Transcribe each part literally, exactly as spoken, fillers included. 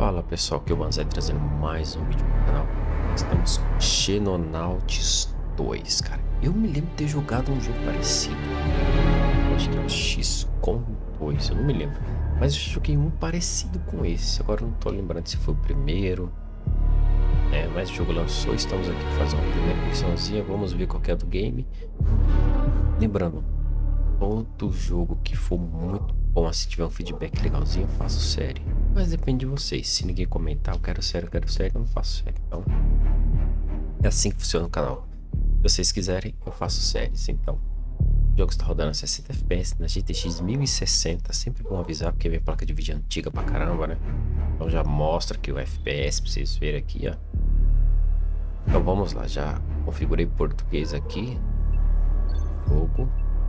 Fala pessoal, que é o Banzai trazendo mais um vídeo pro canal. Estamos com Xenonauts dois, cara. Eu me lembro de ter jogado um jogo parecido. Eu acho que é o X COM dois, eu não me lembro. Mas eu joguei um parecido com esse. Agora eu não tô lembrando se foi o primeiro. É, mas o jogo lançou, estamos aqui para fazer uma primeira missãozinha. Vamos ver qual que é do game. Lembrando, todo jogo que for muito bom, se tiver um feedback legalzinho, eu faço série. Mas depende de vocês. Se ninguém comentar, eu quero série, eu quero série, eu não faço série. Então, é assim que funciona o canal. Se vocês quiserem, eu faço séries. Então, o jogo está rodando a sessenta F P S na G T X mil e sessenta. Sempre bom avisar, porque minha placa de vídeo é antiga pra caramba, né? Então já mostra que o F P S, pra vocês verem aqui, ó. Então vamos lá, já configurei português aqui. Jogo.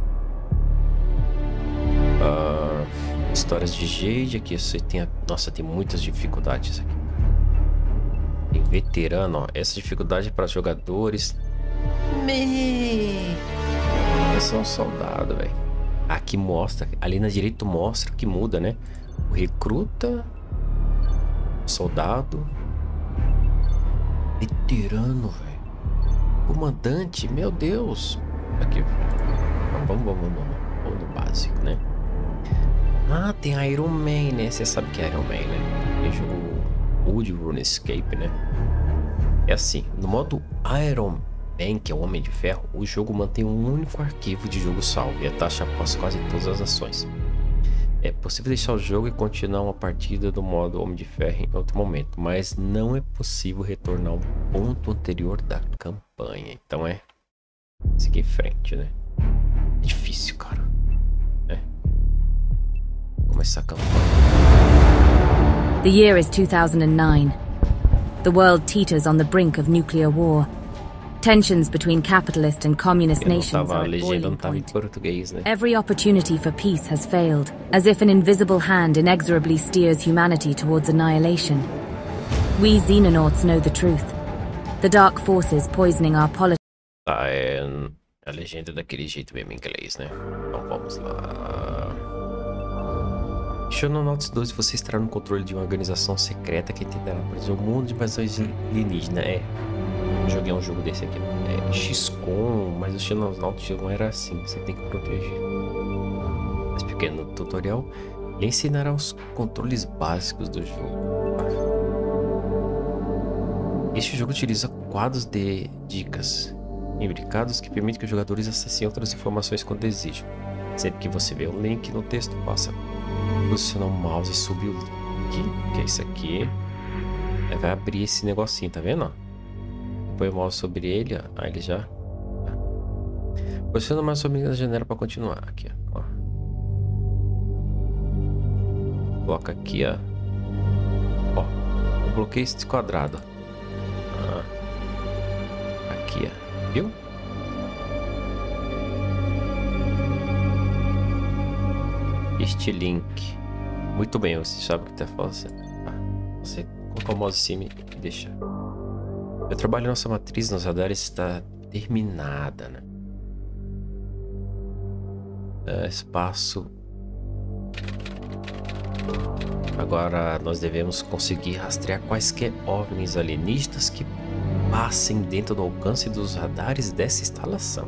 Uh, histórias de Jade aqui. Você tem a... Nossa, tem muitas dificuldades aqui. Tem veterano, ó. Essa dificuldade é para jogadores. Me... Eu sou um soldado, velho. Aqui mostra, ali na direita mostra que muda, né? O recruta, o soldado, veterano, velho. Comandante, meu Deus. Aqui. Vamos, vamos, vamos. Vamos no básico, né? Ah, tem Iron Man, né? Você sabe que é Iron Man, né? Quem jogou Old RuneScape, né? É assim, no modo Iron Man, que é o Homem de Ferro, o jogo mantém um único arquivo de jogo salvo e a taxa após quase todas as ações. É possível deixar o jogo e continuar uma partida do modo Homem de Ferro em outro momento, mas não é possível retornar ao ponto anterior da campanha. Então é seguir em frente, né? É difícil, cara. É. Começar a campanha. The year is two thousand nine. The world teeters on the brink of nuclear war. Tensions between capitalist and communist nations are at boiling point. Né? Every opportunity for peace has failed, as if an invisible hand inexorably steers humanity towards annihilation. We Xenonauts know the truth. The dark forces poisoning our politics. Ah, é a legenda daquele jeito mesmo em inglês, né? Então vamos lá. Xenonauts dois, você estará no controle de uma organização secreta que tentará proteger o mundo de invasões alienígenas. É. Eu joguei um jogo desse aqui. É X COM, mas o Xenonauts não era assim. Você tem que proteger. Mais pequeno tutorial. Ele ensinará os controles básicos do jogo. Este jogo utiliza quadros de dicas imbricados que permitem que os jogadores acessem outras informações quando desejam. Sempre que você vê um link no texto, passa a posicionar o mouse e subir o link, que é isso aqui. Aí vai abrir esse negocinho, tá vendo? Põe o mouse sobre ele, ó. Aí ele já... Posiciona mais sobre a janela para continuar. Aqui, ó. Coloca aqui, ó. Ó. Eu bloqueei esse quadrado. Ah. Aqui, ó. Viu? Este link. Muito bem, você sabe o que tá falando. Ah, você colocar o mouse em cima e deixar. O trabalho em nossa matriz nos radares está terminada, né? É, espaço. Agora nós devemos conseguir rastrear quaisquer OVNIs alienígenas que passem dentro do alcance dos radares dessa instalação.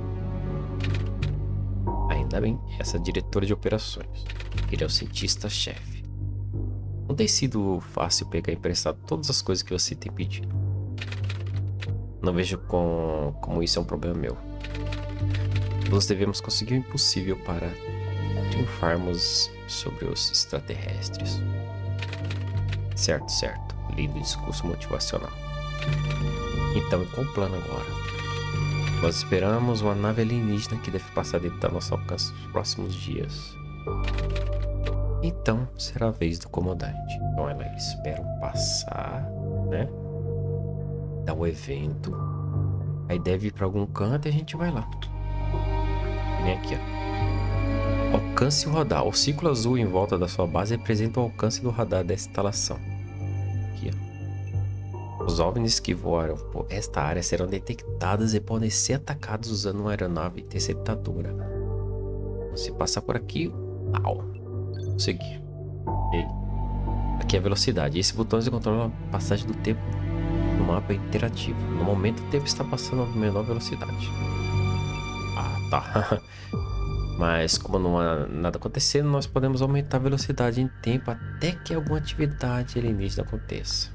Ainda bem, essa é a diretora de operações. Ele é o cientista-chefe. Não tem sido fácil pegar emprestado todas as coisas que você tem pedido. Não vejo com, como isso é um problema meu. Nós devemos conseguir o impossível para triunfarmos sobre os extraterrestres. Certo, certo. Lindo discurso motivacional. Então, qual o plano agora? Nós esperamos uma nave alienígena que deve passar dentro da nossa alcance nos próximos dias. Então, será a vez do comandante. Então, ela espera passar, né? Dá o evento. Aí deve ir para algum canto e a gente vai lá. Vem aqui, ó. Alcance o radar. O círculo azul em volta da sua base representa o alcance do radar dessa instalação. Aqui, ó. Os OVNIs que voaram por esta área serão detectados e podem ser atacados usando uma aeronave interceptadora. Se passar por aqui, au. Vou seguir. Ok. Aqui é a velocidade. Esse botão controla a passagem do tempo no mapa interativo. No momento o tempo está passando a menor velocidade. Ah, tá. Mas como não há nada acontecendo, nós podemos aumentar a velocidade em tempo até que alguma atividade alienígena aconteça.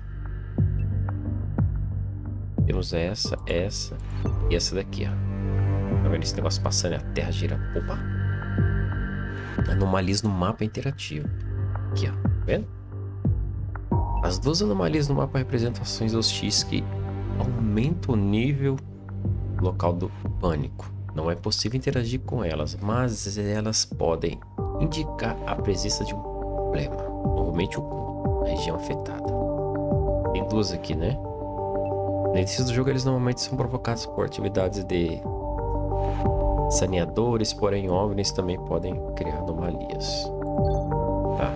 Temos essa, essa e essa daqui, ó. Tá vendo esse negócio passando e a Terra gira? Opa! Anomalias no mapa interativo. Aqui, ó. Tá vendo? As duas anomalias no mapa representam ações hostis que aumentam o nível local do pânico. Não é possível interagir com elas, mas elas podem indicar a presença de um problema, normalmente oculto, na região afetada. Tem duas aqui, né? No início do jogo, eles normalmente são provocados por atividades de saneadores, porém OVNIs também podem criar anomalias. Tá.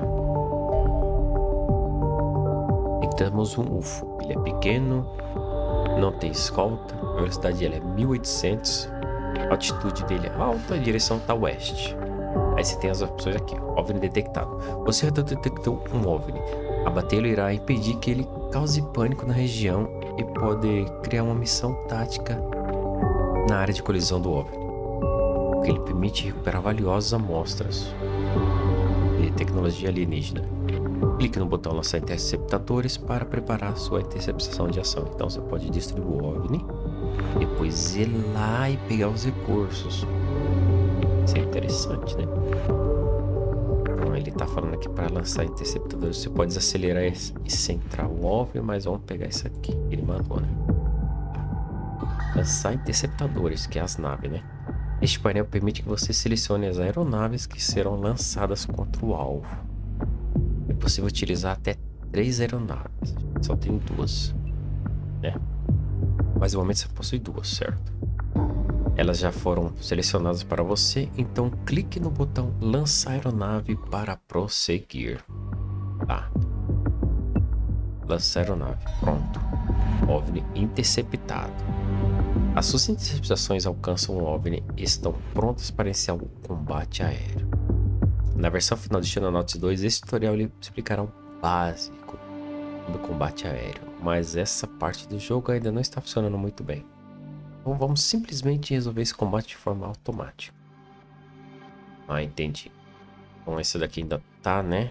E temos um U F O. Ele é pequeno, não tem escolta, a velocidade dele é mil e oitocentos. A altitude dele é alta, a direção está oeste. Aí você tem as opções aqui, ó. OVNI detectado. Você detectou um OVNI. Abatê-lo irá impedir que ele cause pânico na região e pode criar uma missão tática na área de colisão do OVNI, o que ele permite recuperar valiosas amostras de tecnologia alienígena. Clique no botão lançar interceptadores para preparar sua interceptação de ação. Então você pode destruir o OVNI, depois ir lá e pegar os recursos. Isso é interessante, né? Então ele tá falando aqui para lançar interceptadores. Você pode desacelerar e centrar o OVNI, mas vamos pegar isso aqui. Ele mandou, né? Lançar interceptadores, que é as naves, né? Este painel permite que você selecione as aeronaves que serão lançadas contra o alvo. É possível utilizar até três aeronaves. Só tem duas, né? Mas no momento você possui duas, certo? Elas já foram selecionadas para você, então clique no botão lançar aeronave para prosseguir. Tá. Lançar aeronave. Pronto. OVNI interceptado. As suas interceptações alcançam o OVNI e estão prontas para iniciar o combate aéreo. Na versão final de Xenonauts dois, esse tutorial ele explicará o básico do combate aéreo, mas essa parte do jogo ainda não está funcionando muito bem. Então vamos simplesmente resolver esse combate de forma automática. Ah, entendi. Então esse daqui ainda tá, né?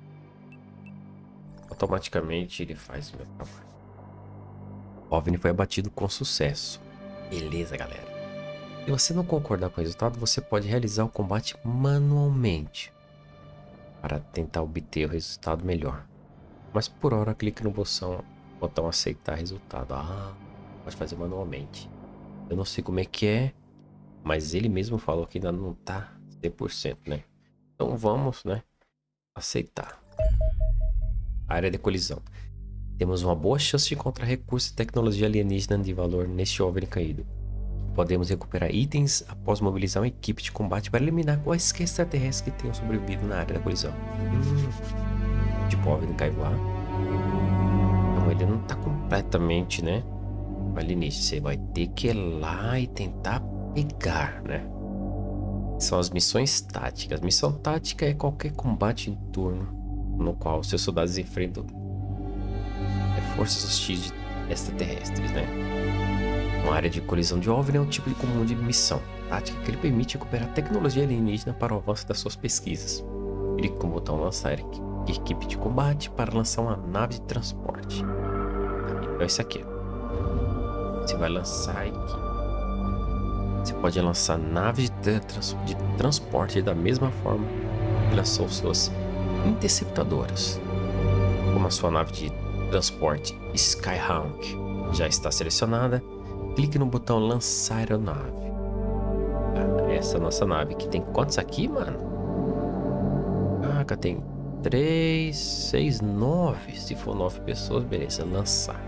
Automaticamente ele faz o meu trabalho. O OVNI foi abatido com sucesso. Beleza, galera. Se você não concordar com o resultado, você pode realizar o combate manualmente para tentar obter o resultado melhor. Mas por hora clique no botão, botão aceitar resultado. Ah, pode fazer manualmente. Eu não sei como é que é, mas ele mesmo falou que ainda não tá cem por cento, né? Então vamos, né? Aceitar. Área de colisão. Temos uma boa chance de encontrar recursos e tecnologia alienígena de valor neste OVNI caído. Podemos recuperar itens após mobilizar uma equipe de combate para eliminar quaisquer extraterrestres que tenham sobrevivido na área da colisão. Hum, tipo, o OVNI caiu lá. Então ele não tá completamente, né? Alienígena. Você vai ter que ir lá e tentar pegar, né? São as missões táticas. Missão tática é qualquer combate em turno no qual seus soldados enfrentam forças hostis extraterrestres, né? Uma área de colisão de OVNI é um tipo de comum de missão tática que lhe permite recuperar tecnologia alienígena para o avanço das suas pesquisas. Clique com o botão lançar equipe de combate para lançar uma nave de transporte. Então esse aqui. Você vai lançar aqui. Você pode lançar naves de, trans de transporte da mesma forma que lançou suas interceptadoras. Como a sua nave de transporte Skyhawk já está selecionada, clique no botão lançar aeronave. Ah, essa é a nossa nave, que tem quantos aqui, mano? Ah, cá tem três, seis, nove. Se for nove pessoas, beleza, lançar.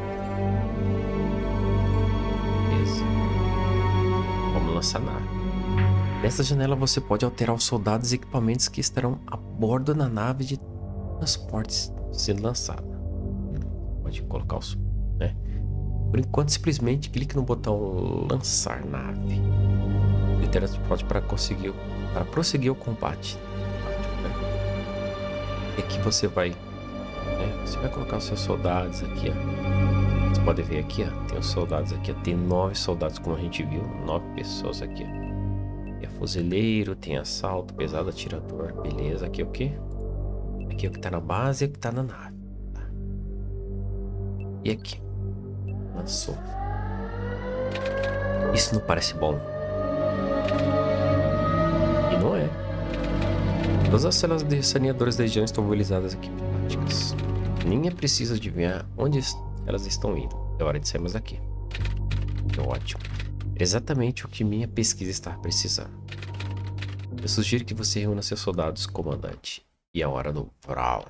Beleza. Vamos lançar a nave. Nessa janela você pode alterar os soldados e equipamentos que estarão a bordo da nave de transportes sendo lançada. Pode colocar os, né? Por enquanto, simplesmente clique no botão lançar nave de transporte para conseguir para prosseguir o combate. E aqui você vai né? Você vai colocar os seus soldados aqui, ó. Você pode ver aqui, ó. Tem os soldados aqui, ó. Tem nove soldados, como a gente viu. Nove pessoas aqui, ó. Tem fuzileiro, tem assalto, pesado, atirador. Beleza, aqui é o que? Aqui é o que tá na base e o que tá na nave. Tá. E aqui? Lançou. Isso não parece bom. E não é. Todas as células de saneadores da região estão mobilizadas aqui. Táticas. Nem é preciso adivinhar onde elas estão indo. É hora de sairmos daqui. Ótimo. Exatamente o que minha pesquisa está precisando. Eu sugiro que você reúna seus soldados, comandante. E é hora do Vral.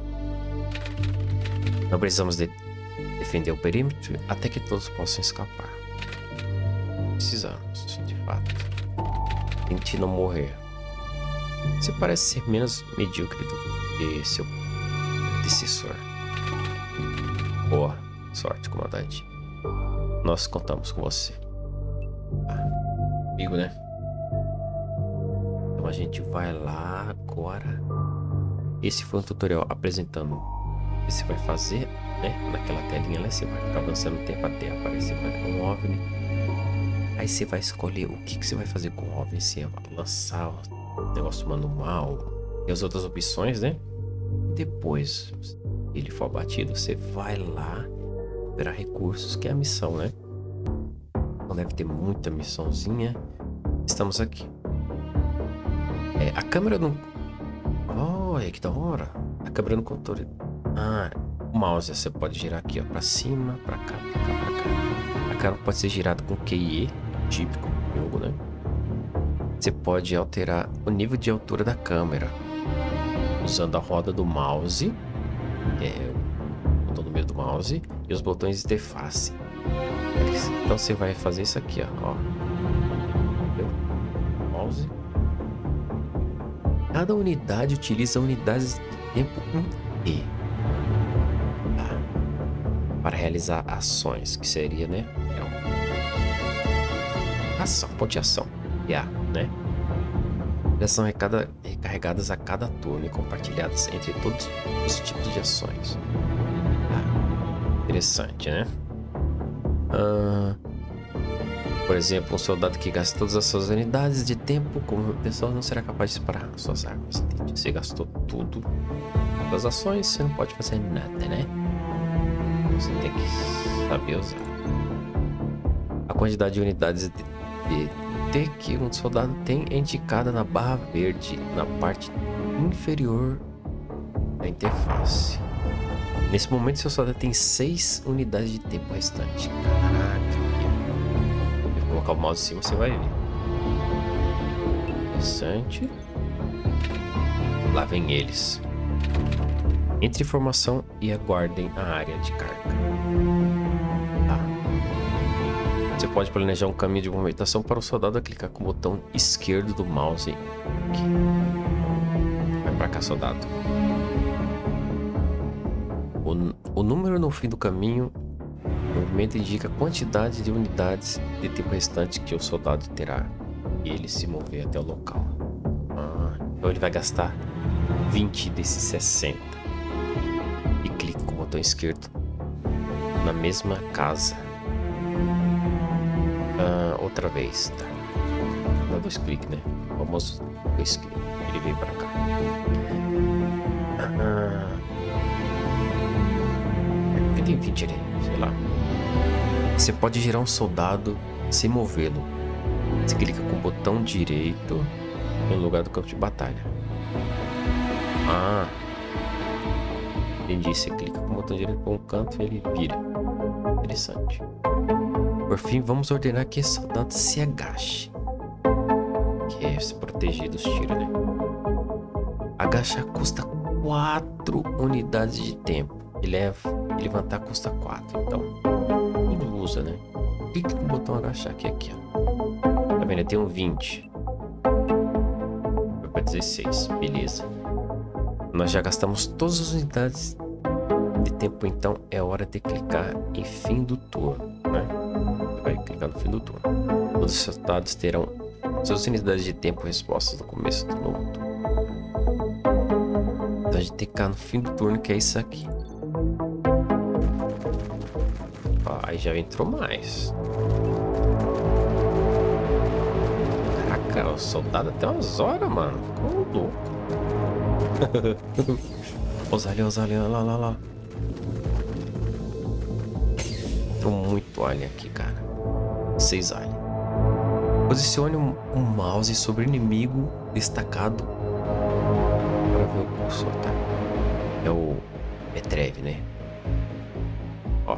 Não precisamos de defender o perímetro até que todos possam escapar. Precisamos, de fato. Tente não morrer. Você parece ser menos medíocre do que seu predecessor. Boa sorte, comandante. Nós contamos com você. Ah, amigo, né? Então a gente vai lá agora. Esse foi um tutorial apresentando o que você vai fazer, né? Naquela telinha lá, você vai ficar avançando o tempo até aparecer um OVNI. Aí você vai escolher o que, que você vai fazer com o OVNI. Se vai lançar o negócio manual e as outras opções, né? Depois ele for abatido, você vai lá recuperar recursos, que é a missão, né? Então deve ter muita missãozinha. Estamos aqui. É, a câmera não... Olha, que da hora. A câmera no controle. Ah, o mouse você pode girar aqui, ó, pra cima, pra cá, pra cá, pra cá. A câmera pode ser girada com Q I E, típico do jogo, né? Você pode alterar o nível de altura da câmera usando a roda do mouse, é, o botão do meio do mouse e os botões de interface. Então você vai fazer isso aqui, ó. ó. Mouse. Cada unidade utiliza unidades de tempo um E tá? Para realizar ações, que seria, né? Ação, ponte ação. Yeah, né? Elas são recarregadas a cada turno e compartilhadas entre todos os tipos de ações. Ah, interessante, né? Ah, por exemplo, um soldado que gasta todas as suas unidades de tempo como pessoa não será capaz de disparar suas armas. Você gastou tudo das ações, você não pode fazer nada, né? Você tem que saber usar. A quantidade de unidades de, de T que um soldado tem é indicada na barra verde na parte inferior da interface. Nesse momento, seu soldado tem seis unidades de tempo restante. Caraca, eu vou colocar o mouse em cima, você vai ver. Interessante. Lá vem eles. Entre em formação e aguardem a área de carga. Você pode planejar um caminho de movimentação para o soldado a clicar com o botão esquerdo do mouse. Aqui. Vai pra cá, soldado. O, o número no fim do caminho, o movimento indica a quantidade de unidades de tempo restante que o soldado terá e ele se mover até o local. Ah, então ele vai gastar vinte desses sessenta. E clica com o botão esquerdo na mesma casa. Ah, outra vez, tá? Dá dois cliques, né? O famoso dois cliques. Ele veio pra cá. Ah, cadê vinte ali? Sei lá. Você pode girar um soldado sem movê-lo. Você clica com o botão direito no lugar do campo de batalha. Ah, entendi. Você clica com o botão direito para um canto e ele vira. Interessante. Por fim, vamos ordenar que esse soldado se agache. Que é se proteger dos tiros, né? Agachar custa quatro unidades de tempo. E leva, e levantar custa quatro. Então, tudo usa, né? Clique no botão agachar, que é aqui, ó. Tá vendo? Eu tenho vinte. Vai para dezesseis. Beleza. Nós já gastamos todas as unidades de tempo, então é hora de clicar em fim do turno, né? Vai clicar no fim do turno. Todos os soldados terão suas unidades de tempo respostas no começo do novo turno. Então a gente tem que clicar no fim do turno, que é isso aqui. Aí já entrou mais. Caraca, o soldado até umas horas, mano. Ficou louco. Os aliens, os aliens, lá, lá, lá. Entrou muito alien aqui, cara. Seis aliens. Posicione o um, um mouse sobre o inimigo destacado para ver o cursor, tá? É o Petrev, né? Ó.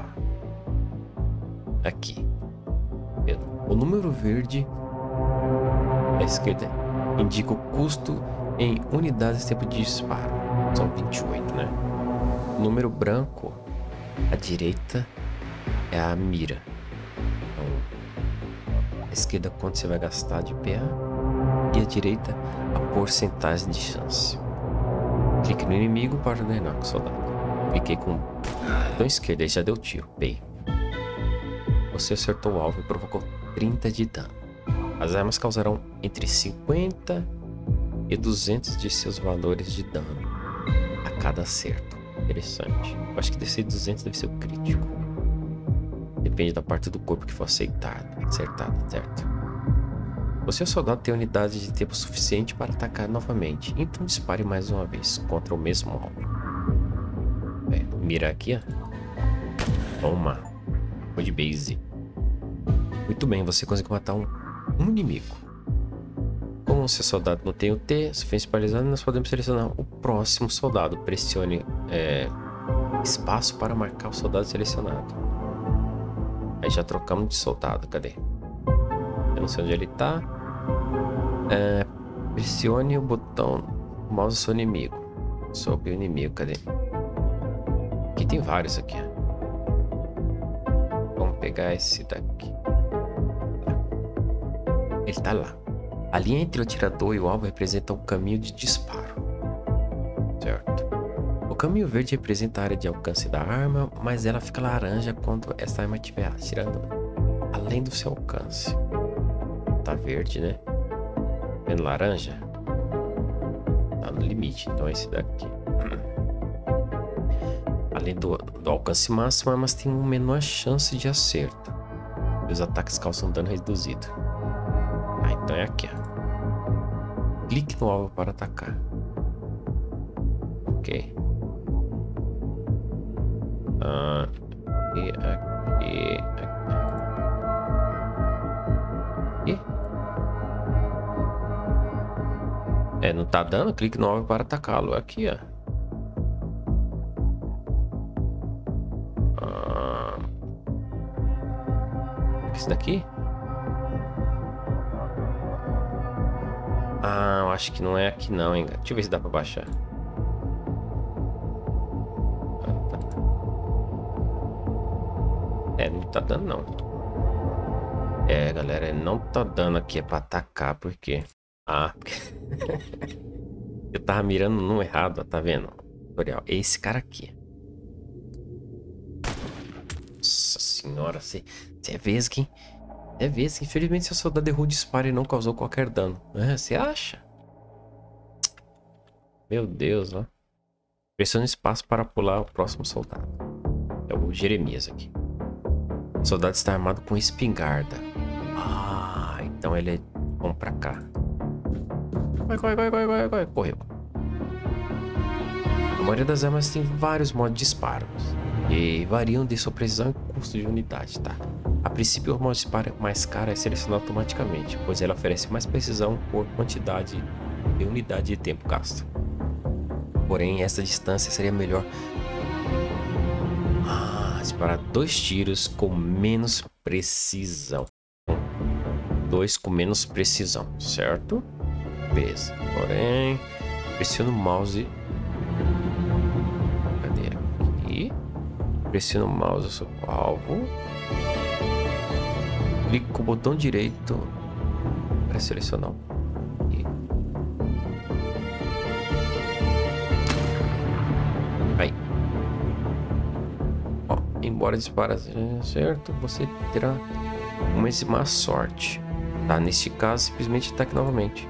Aqui. O número verde à esquerda indica o custo em unidades de tempo de disparo. São vinte e oito, né? O número branco à direita é a mira. Então, à esquerda quanto você vai gastar de P A e à direita a porcentagem de chance. Clique no inimigo para ordenar com o soldado. Cliquei com o botão esquerdo e já deu tiro. Bem. Você acertou o alvo e provocou trinta de dano. As armas causarão entre cinquenta e duzentos de seus valores de dano a cada acerto. Interessante. Eu acho que deve ser duzentos, deve ser o crítico. Depende da parte do corpo que for acertada, acertada, certo? Você, o soldado, tem unidade de tempo suficiente para atacar novamente, então dispare mais uma vez contra o mesmo alvo. É, mira aqui, ó. Toma. Foi de base. Muito bem, você conseguiu matar um, um inimigo. Como o seu soldado não tem o T suficiente paralisado, nós podemos selecionar o próximo soldado. Pressione é, espaço para marcar o soldado selecionado. Aí já trocamos de soldado, cadê? Eu não sei onde ele tá. É, pressione o botão do mouse do seu inimigo. Sobre o inimigo, cadê? Aqui tem vários aqui. Vamos pegar esse daqui. Ele tá lá. A linha entre o atirador e o alvo representa um caminho de disparo. Certo. O caminho verde representa a área de alcance da arma, mas ela fica laranja quando essa arma estiver atirando além do seu alcance. Tá verde, né? Vendo laranja? Tá no limite, então é esse daqui. Além do, do alcance máximo, armas têm uma menor chance de acerto. E os ataques causam dano reduzido. Ah, então é aqui, ó. Clique no alvo para atacar. Ok. Ah, e aqui, aqui. E? É, não tá dando? Clique no alvo para atacá-lo. Aqui, ó. Ah, esse daqui? Ah, eu acho que não é aqui não, hein? Deixa eu ver se dá pra baixar. Ah, tá. É, não tá dando não. É, galera, não tá dando aqui. É pra atacar, por quê? Ah, porque... eu tava mirando no errado, ó, tá vendo? Tutorial. Esse cara aqui. Nossa senhora, você é vesga, hein? É vez que infelizmente seu soldado errou o disparo e não causou qualquer dano. É, você acha? Meu Deus, ó. Pressione espaço para pular o próximo soldado. É o Jeremias aqui. O soldado está armado com espingarda. Ah, então ele é... Vamos pra cá. Vai, vai, vai, vai, vai, vai. Correu. A maioria das armas tem vários modos de disparos. E variam de sua precisão e custo de unidade, tá? A princípio, o modo de disparo mais caro é selecionado automaticamente, pois ela oferece mais precisão por quantidade e unidade de tempo gasto. Porém, essa distância seria melhor ah, disparar dois tiros com menos precisão. Dois com menos precisão, certo? Beleza. Porém, pressiona o mouse. Cadê aqui? Pressiona o mouse sobre o alvo. Clique com o botão direito para selecionar. E... aí. Ó, embora dispare certo, você terá uma má sorte. Tá, neste caso, simplesmente ataque novamente.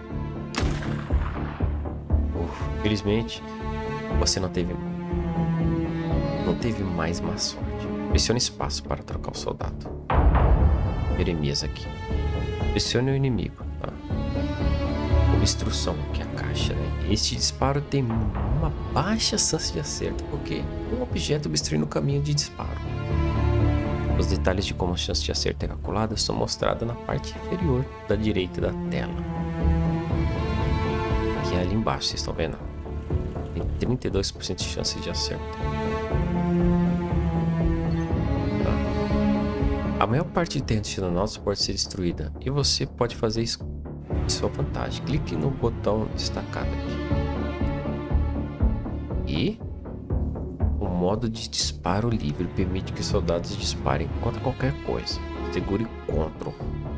Uf, felizmente, você não teve não teve mais má sorte. Pressione espaço para trocar o soldado. Jeremias aqui. Pressione o inimigo. Tá? Obstrução, que é a caixa, né? Este disparo tem uma baixa chance de acerto, porque um objeto obstruindo o caminho de disparo. Os detalhes de como a chance de acerto é calculada são mostrados na parte inferior da direita da tela. Que é ali embaixo, vocês estão vendo? Tem trinta e dois por cento de chance de acerto. Tá. A maior parte de terreno nosso pode ser destruída, e você pode fazer isso em sua vantagem. Clique no botão destacado aqui. E o modo de disparo livre permite que soldados disparem contra qualquer coisa. Segure Ctrl.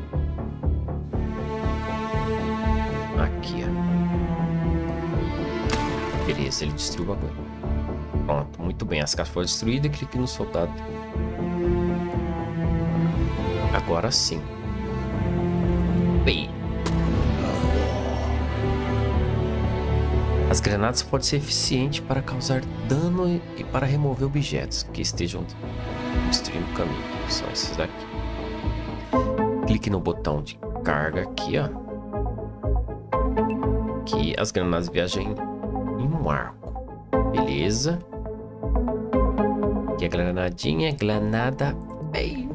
Aqui, ó. Beleza, ele destruiu o bagulho. Pronto, muito bem. As caixas foram destruídas. Clique no soldado. Agora sim. Bem. As granadas podem ser eficientes para causar dano e para remover objetos que estejam destruindo o caminho. São esses daqui. Clique no botão de carga aqui, ó. Que as granadas viajam em, em um arco. Beleza. Aqui a granadinha, granada. Ei.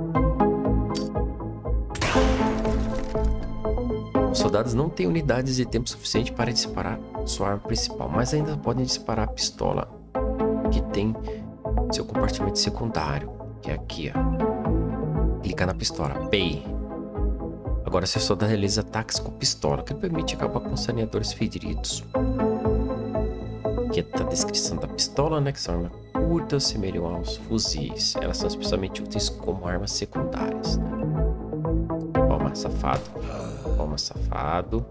Os soldados não têm unidades de tempo suficiente para disparar sua arma principal, mas ainda podem disparar a pistola que tem seu compartimento secundário, que é aqui, ó. Clicar na pistola, P. Agora seu soldado realiza ataques com pistola, que permite acabar com saneadores feridos. Aqui tá a descrição da pistola, né? Que são armas curtas, semelham aos fuzis. Elas são especialmente úteis como armas secundárias, né? Toma, safado. Toma, safado.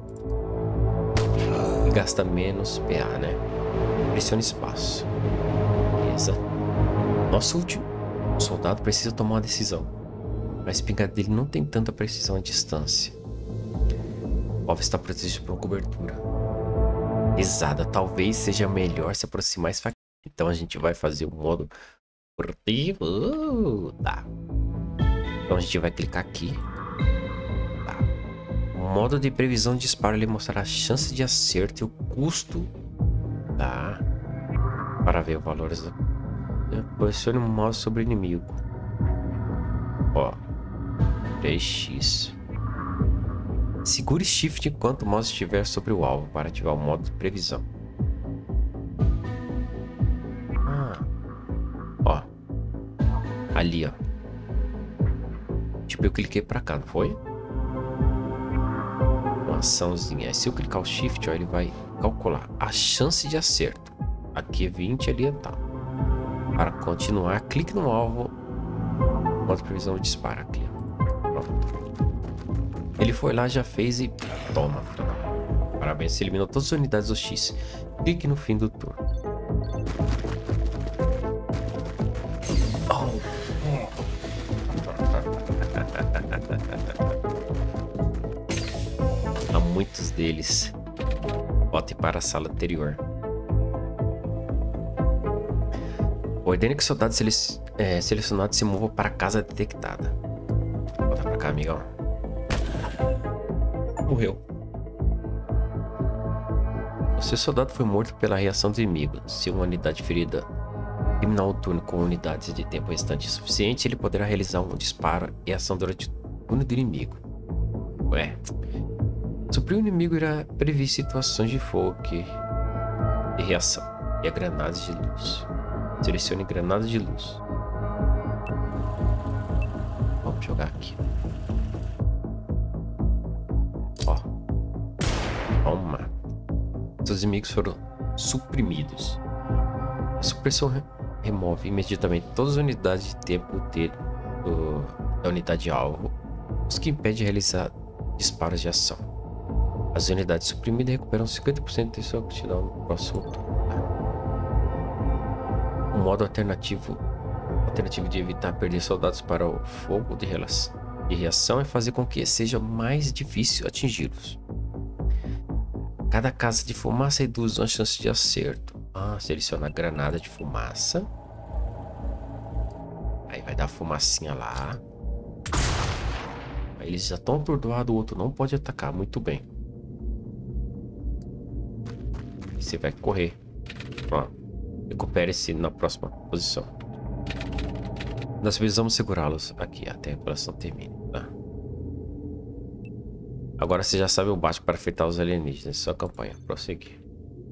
E gasta menos P A, né? Pressione espaço. Beleza. Nosso último soldado precisa tomar uma decisão. A espingarda dele não tem tanta precisão à distância. O alvo está protegido por uma cobertura pesada. Talvez seja melhor se aproximar esse. Então a gente vai fazer o modo furtivo. Uh, tá. Então a gente vai clicar aqui. Tá. O modo de previsão de disparo ele mostrará a chance de acerto e o custo. Tá. Para ver o valor. Posicione o mouse sobre o inimigo. Ó. três x. Segure Shift enquanto o mouse estiver sobre o alvo para ativar o modo de previsão. Ah. Ó. Ali, ó. Tipo, eu cliquei pra cá, não foi? Uma açãozinha. Se eu clicar o Shift, ó, ele vai calcular a chance de acerto. Aqui é vinte, ali é tal. Para continuar, clique no alvo. Modo de previsão de disparo aqui. Pronto. Ele foi lá, já fez e toma. Parabéns, você eliminou todas as unidades do X. Clique no fim do turno. Oh. Há muitos deles. Volte para a sala anterior. Ordene que soldados sele é, selecionados se movam para a casa detectada. Volta pra cá, amigão. Morreu. O seu soldado foi morto pela reação do inimigo. Se uma unidade ferida terminar o turno com unidades de tempo restante suficiente, ele poderá realizar um disparo e ação durante o turno do inimigo. Ué. Suprir o inimigo irá prever situações de fogo que... de reação e a granadas de luz. Selecione granadas de luz. Vamos jogar aqui. Ó. Toma. Seus inimigos foram suprimidos. A supressão re remove imediatamente todas as unidades de tempo dele, do, da unidade alvo, os que impedem de realizar disparos de ação. As unidades suprimidas recuperam cinquenta por cento de sua aptidão no próximo turno. Um modo alternativo, alternativo de evitar perder soldados para o fogo de, de reação é fazer com que seja mais difícil atingi-los. Cada casa de fumaça reduz uma chance de acerto. Ah, seleciona a granada de fumaça. Vai dar fumacinha lá. Aí eles já estão atordoados, o outro não pode atacar. Muito bem. E você vai correr. Ó, recupere-se na próxima posição. Nós precisamos segurá-los aqui até a operação termine, tá? Agora você já sabe o básico para afetar os alienígenas. Sua campanha, prosseguir.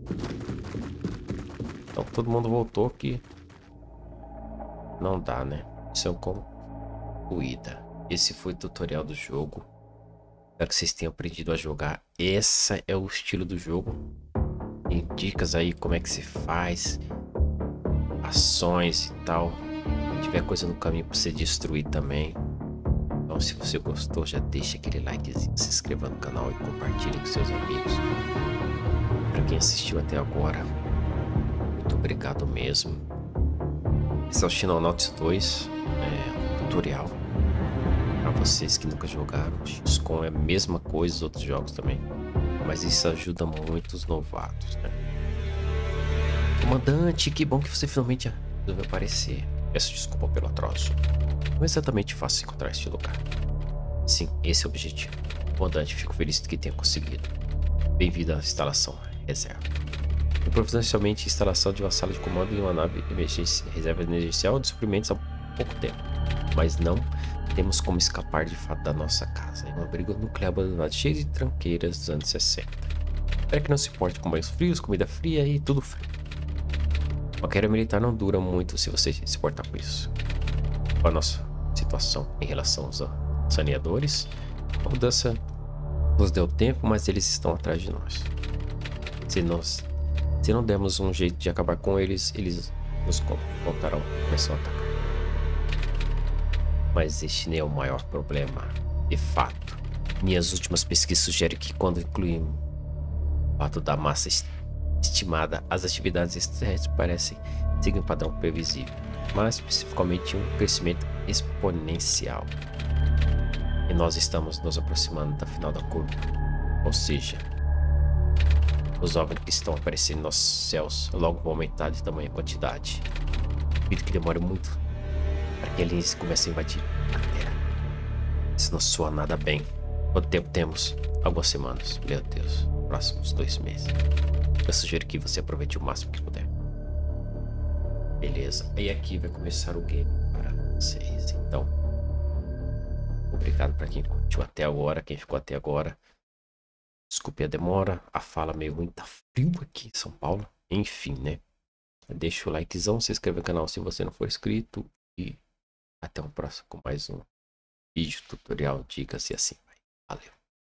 Então todo mundo voltou aqui. Não dá, né? Isso é como cuida. Esse foi o tutorial do jogo. Espero que vocês tenham aprendido a jogar. Esse é o estilo do jogo. Tem dicas aí como é que se faz, ações e tal. Se tiver coisa no caminho para você destruir também. Então se você gostou, já deixa aquele likezinho, se inscreva no canal e compartilhe com seus amigos. Para quem assistiu até agora, muito obrigado mesmo. Esse é o Xenonauts dois, é um tutorial para vocês que nunca jogaram. X COM é a mesma coisa, os outros jogos também, mas isso ajuda muito os novatos, né? Comandante, que bom que você finalmente resolveu aparecer. Peço desculpa pelo atraso. Não é exatamente fácil encontrar este lugar. Sim, esse é o objetivo. Comandante, fico feliz de que tenha conseguido. Bem-vindo à instalação reserva. Providencialmente a instalação de uma sala de comando e uma nave emergência, reserva emergencial de suprimentos há pouco tempo. Mas não temos como escapar de fato da nossa casa. É um abrigo nuclear abandonado, cheio de tranqueiras dos anos sessenta. Espero que não se importe com banhos frios, comida fria e tudo frio. Uma carreira militar não dura muito se você se portar com isso. Com a nossa situação em relação aos saneadores, a mudança nos deu tempo, mas eles estão atrás de nós. Se nós Se não dermos um jeito de acabar com eles, eles nos confrontarão e começam a atacar. Mas este nem é o maior problema. De fato, minhas últimas pesquisas sugerem que quando incluímos o fato da massa estimada, as atividades extraterrestres parecem seguir um padrão previsível, mas especificamente um crescimento exponencial. E nós estamos nos aproximando da final da curva, ou seja, os OVNIs que estão aparecendo nos nossos céus logo vão aumentar de tamanho e quantidade. Duvido que demore muito para que eles comecem a invadir a Terra. Isso não soa nada bem. Quanto tempo temos? Algumas semanas. Meu Deus, próximos dois meses. Eu sugiro que você aproveite o máximo que puder. Beleza, e aqui vai começar o game para vocês. Então, obrigado para quem curtiu até agora, quem ficou até agora. Desculpe a demora, a fala meio ruim, tá frio aqui em São Paulo. Enfim, né? Deixa o likezão, se inscreve no canal se você não for inscrito. E até o próximo com mais um vídeo, tutorial, dicas e assim vai. Valeu!